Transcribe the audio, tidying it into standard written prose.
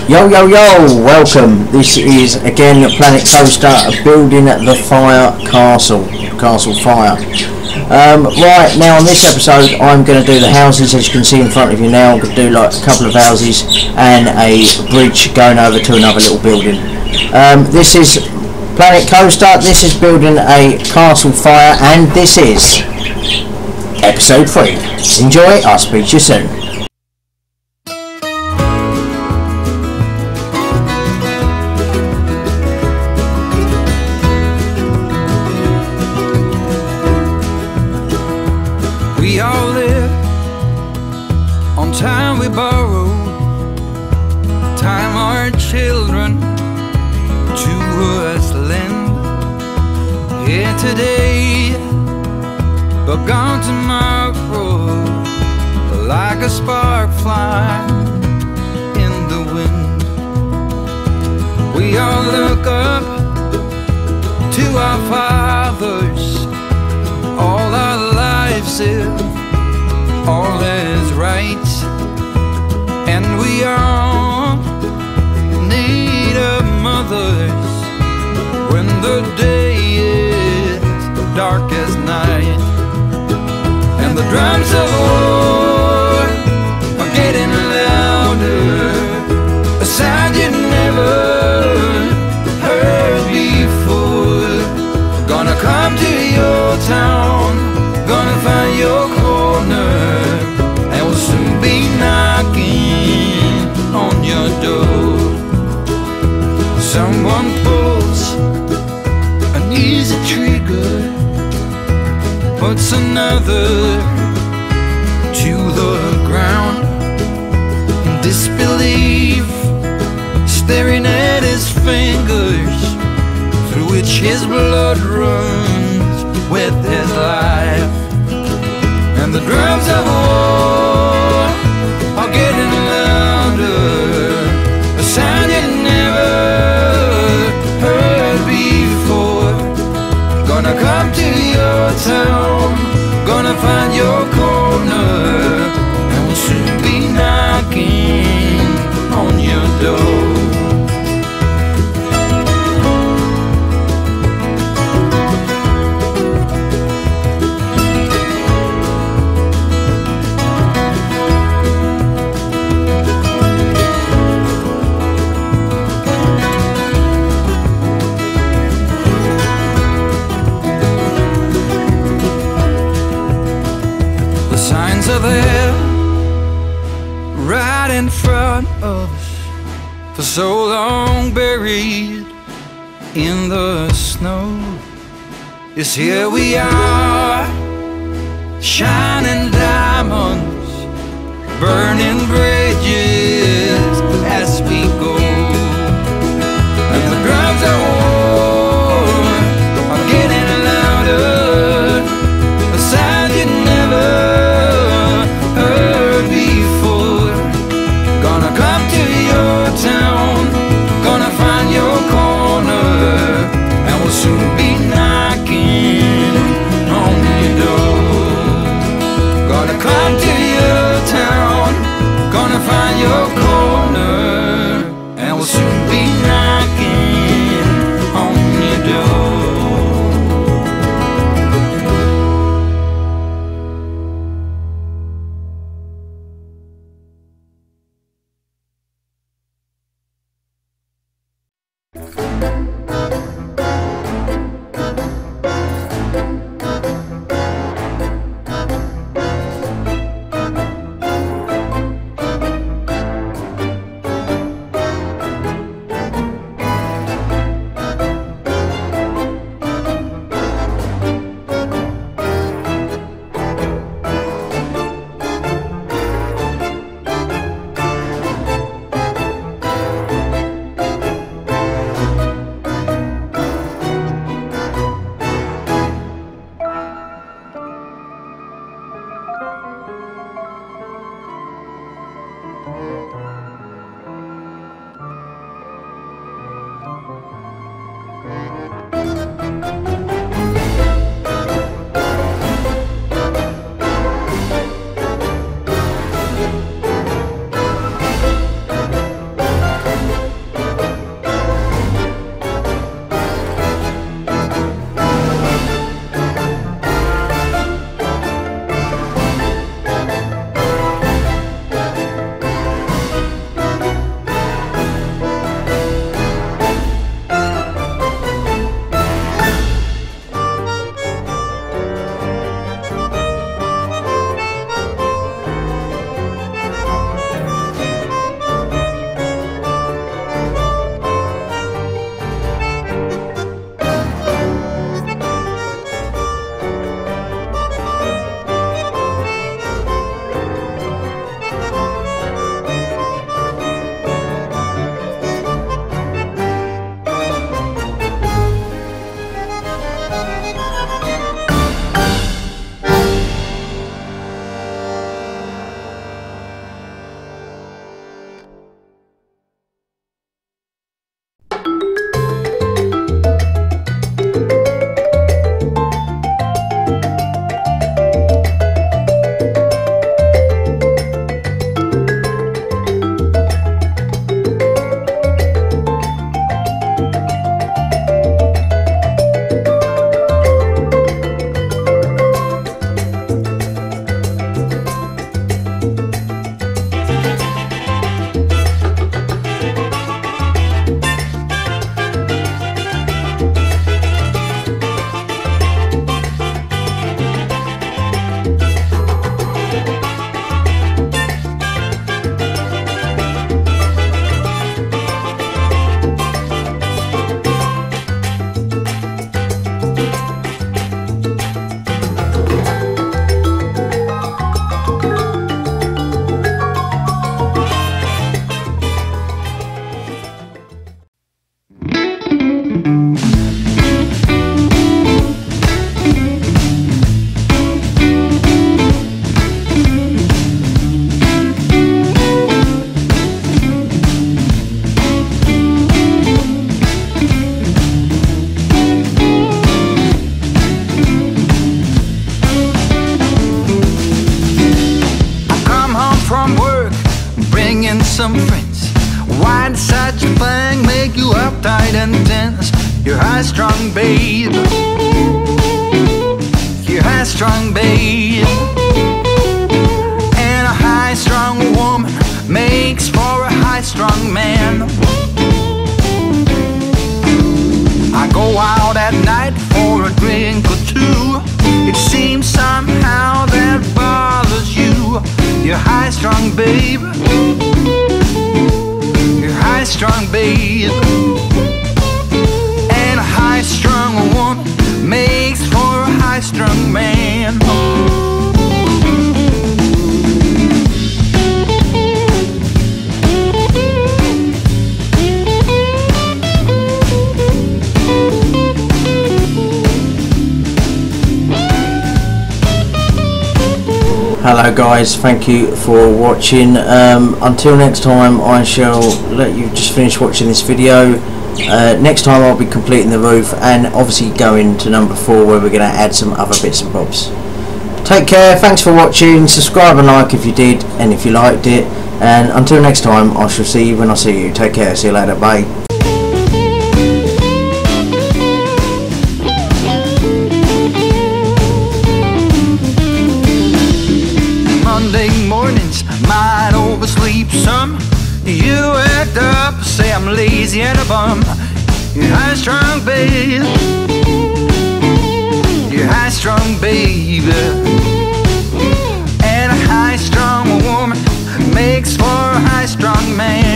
Yo, yo, yo, welcome. This is again Planet Coaster building the Fire Castle Fire. Right, now on this episode I'm going to do the houses, as you can see in front of you now. I'm going to do like a couple of houses and a bridge going over to another little building. This is Planet Coaster, this is building a castle fire, and this is episode 3. Enjoy, I'll speak to you soon. We all live on time we borrow, time our children to us lend. Here today, but gone tomorrow, like a spark flying in the wind. We all look up to our fathers, all our lives if all is right, and we all need our mothers when the day is dark as night, and the drums of war are getting louder, a sound you never heard before. Gonna come to your town, gonna find your corner, and we'll soon be knocking on your door. Someone pulls an easy trigger, puts another to the ground in disbelief, staring at his fingers through which his blood runs with his life. And the drums of war are getting louder, a sound you never heard before. Gonna come to your town, gonna find your corner, and we'll soon be knocking on your door. Are there right in front of us, for so long buried in the snow. Yes, here we are, shining diamonds, burning bridges as we go, and the drums of war are getting louder, a sound you never town, gonna find your corner, and we'll soon be knocking on your door. Gonna come to your town, gonna find your corner, and we'll soon be knocking on your door. too uptight and tense. You're high-strung, babe. You're high-strung, babe. And a high-strung woman makes for a high-strung man. I go out at night for a drink or two. It seems somehow that bothers you. You're high-strung, babe. You're high-strung, babe. And a high-strung woman makes for a high-strung man. Hello guys, thank you for watching. Until next time, I shall let you just finish watching this video. Next time I'll be completing the roof and obviously going to number 4 where we're going to add some other bits and bobs. Take care, thanks for watching, subscribe and like if you did and if you liked it, and until next time I shall see you when I see you. Take care, see you later, bye. Monday mornings might oversleep some. You act up, say I'm lazy and a bum. You're high-strung, babe. You're high-strung, baby. And a high-strung woman makes for a high-strung man.